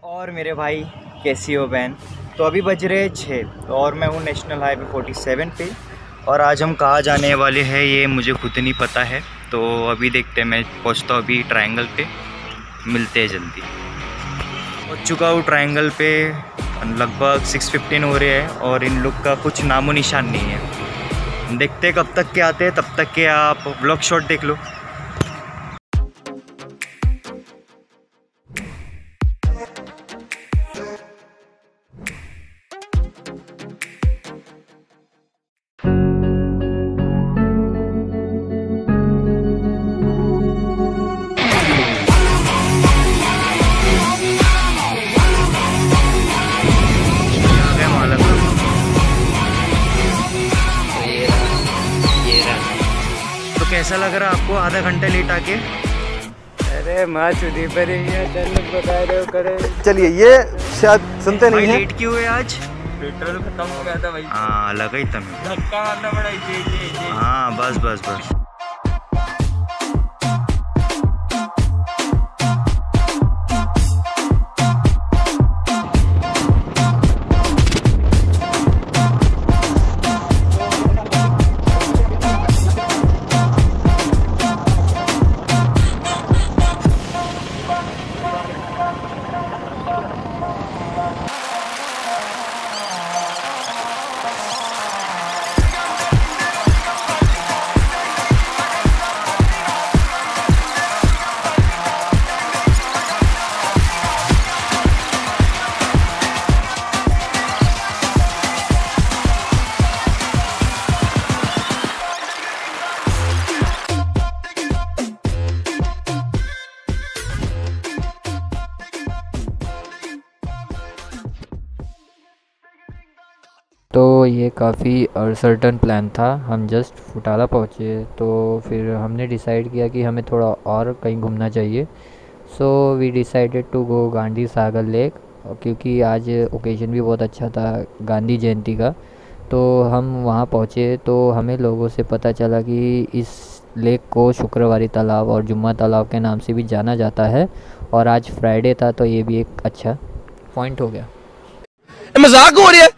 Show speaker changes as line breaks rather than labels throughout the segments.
और मेरे भाई कैसी हो बहन। तो अभी बज रहे 6 और मैं हूँ नेशनल हाईवे 47 पे। और आज हम कहाँ जाने वाले हैं ये मुझे खुद नहीं पता है। तो अभी देखते हैं, मैं पहुँचता हूँ अभी ट्रायंगल पे, मिलते हैं जल्दी। पहुँच चुका हूँ ट्रायंगल पे, लगभग 6:15 हो रहे हैं और इन लोग का कुछ नामो निशान नहीं है। देखते हैं कब तक के आते हैं, तब तक के आप ब्लॉग शॉट देख लो। तो कैसा लग रहा आपको आधा घंटा लेट आके?
अरे माँ चुदी पर ही है, चल बता रहे हो करे।
चलिए, ये शायद सुनते नहीं हैं।
लेट क्यों हुए आज?
पेट्रोल खत्म हो गया था भाई।
हाँ लगा ही था मैं।
धक्का मारना पड़ा। जी।
हाँ बस बस बस।
तो ये काफ़ी अनसर्टन प्लान था। हम जस्ट फुटाला पहुँचे तो फिर हमने डिसाइड किया कि हमें थोड़ा और कहीं घूमना चाहिए। So we decided to go Gandhi Sagar lake, क्योंकि आज ओकेजन भी बहुत अच्छा था गांधी जयंती का। तो हम वहाँ पहुँचे तो हमें लोगों से पता चला कि इस लेक को शुक्रवारी तालाब और जुम्मा तालाब के नाम से भी जाना जाता है। और आज फ्राइडे था तो ये भी एक अच्छा पॉइंट हो गया।
मजाक हो रही है।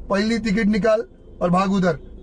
पहली टिकट निकाल और भाग उधर।